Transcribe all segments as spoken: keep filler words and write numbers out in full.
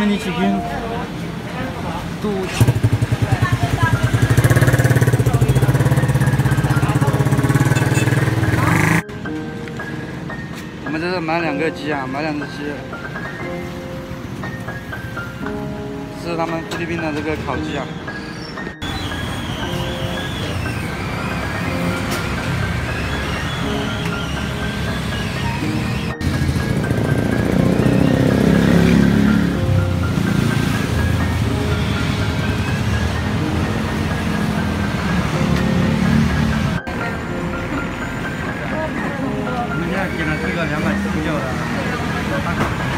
面的细菌都。 我们这是买两个鸡啊，买两只鸡。这是他们菲律宾的这个烤鸡啊。我们现在点了这个两百七十六的大烤鸡。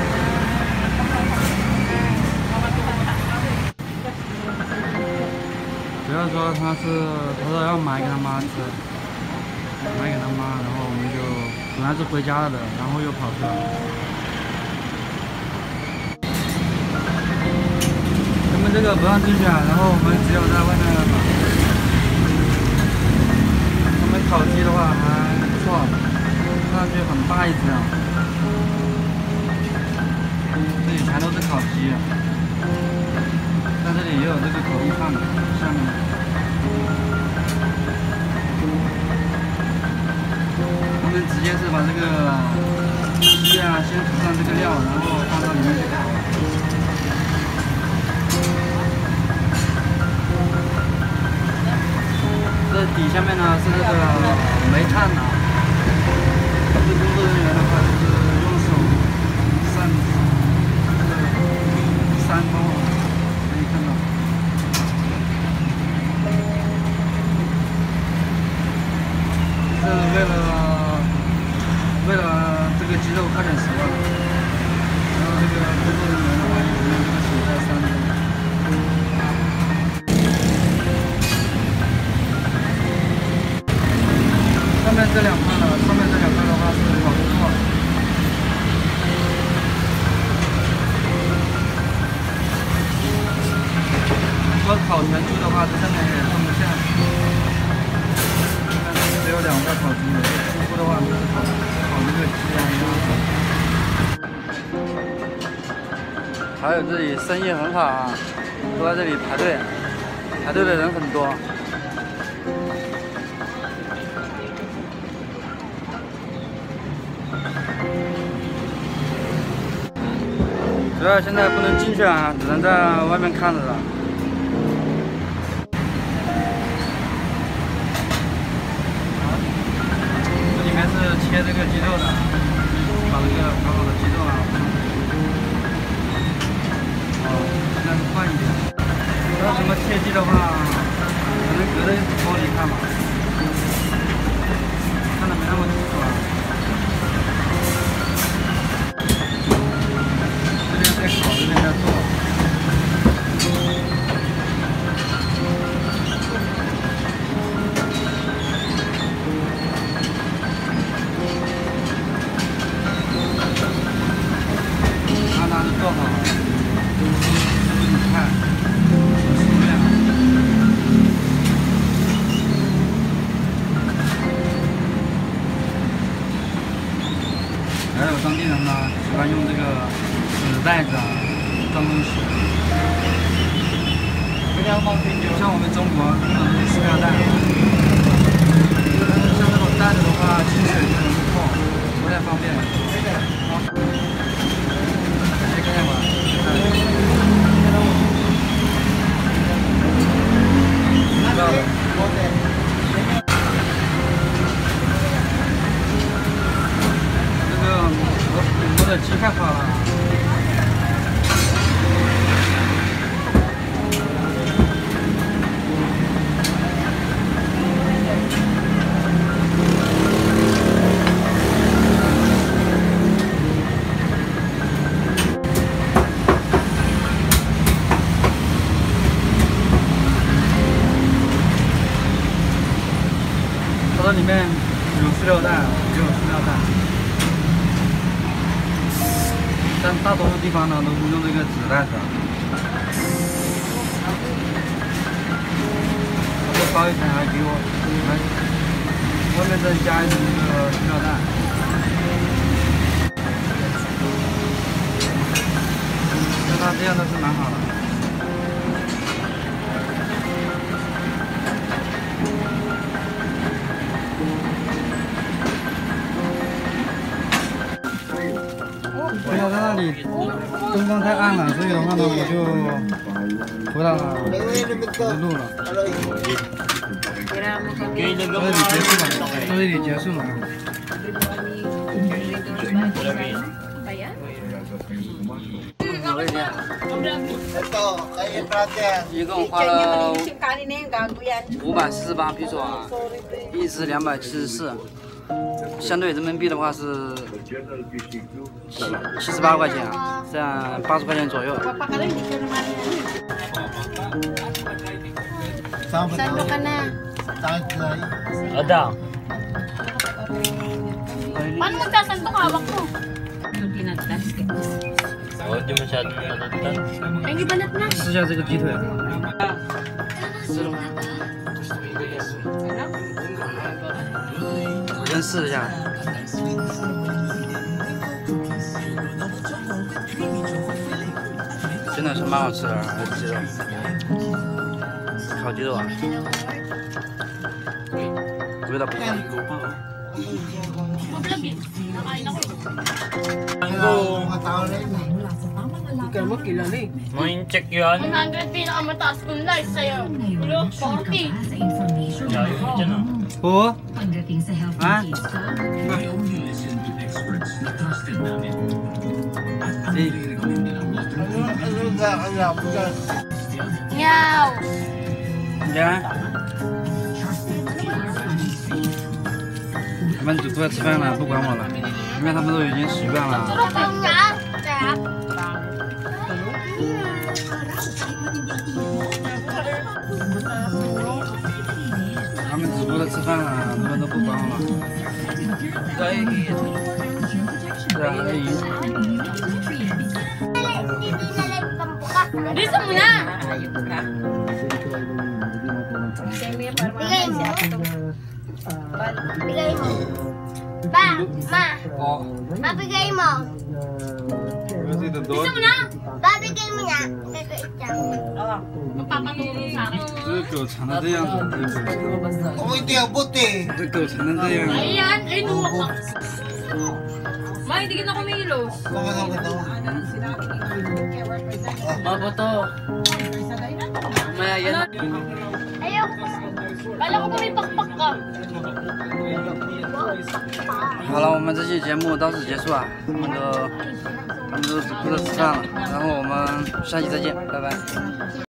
主要说他是他说要买给他妈吃，买给他妈，然后我们就本来是回家了的，然后又跑去了。他们这个不让进去啊，然后我们只有在外面买。他们烤鸡的话还不错，看上去很大一只啊。这里全都是烤鸡。 在这里也有这个口音饭的，下面。他们直接是把这个鸡啊先涂上这个料，然后放到里面去烤。这底下面呢是这个煤炭啊，这工作人员的话就是用手扇这个扇风。 是为了为了这个鸡肉快点熟啊，然后这个工作人员的话也是用这个手在扇着。上面这两块呢，上面这两块的话是烤猪肉。说烤全猪的话，这上面也放不下。 只有两块烤鸡，猪骨的话就是烤烤那个鸡啊。还有这里生意很好啊，都在这里排队，排队的人很多。主要现在不能进去啊，只能在外面看着了。 切这个鸡肉的，把这个烤好的鸡肉啊，哦，尽量快一点。要什么切鸡的话，可能隔着一层玻璃看吧，看的没那么清楚啊。这边在烤，这边在做。 做好，你看，很熟练。还有当地人呢，喜欢用这个纸袋子啊装东西。像我们中国用的这些塑料袋，但是像这种袋子的话，清水就容易破，不太方便。 这个我我的鸡太好了。它里面有塑料袋，也有塑料袋，但大多数地方呢都是用这个纸袋子。再包一层还给我，来，外面再加一层这个塑料袋。 它这样都是蛮好的。回到那里，灯光太暗了，所以的话呢，我就回到了我的路了。到这里结束了，到这里结束了。一共花了五百四十八披索啊，一只两百七十四，相对人民币的话是七七十八块钱啊，这样八十块钱左右。 Sandok ka na. Ada. Paano magkasandok hawak mo? Oh, di masyadong natatan. Ay, hindi banat na. 试一下这个鸡腿。我先试一下。真的是蛮好吃的，鸡肉，烤鸡肉啊，味道不错。 Mo yung check yun. one hundred pinakamataas kong life sa'yo. Ulo, forty. Layo mo dyan ah. 哦，啊？ Nyaw. 你看，他们都出来吃饭了，不管我了，因为他们都已经习惯了。 Sarap ang nga. Sarap. 他们只顾着吃饭了，他们都不管我了。对，对啊，阿姨。 Bisa mo na. Bigay mo. Bigay mo. Ba, ma. 哦。 Mabigay mo. Bisa mo na. Babigay mo na. Magpapatulong sa akin. 这个狗长得这样子， Oh, hindi abot eh. 这狗长成这样。 Ayan, ay nuwak. Ma, hindi ka na kumilos. Baka naman daw. Maboto. Mamaya yan. Ayoko. Kala ko pa may pakpak ka. 好了，我们这期节目到此结束啊，他们都他们都只顾着吃饭了，然后我们下期再见，拜拜。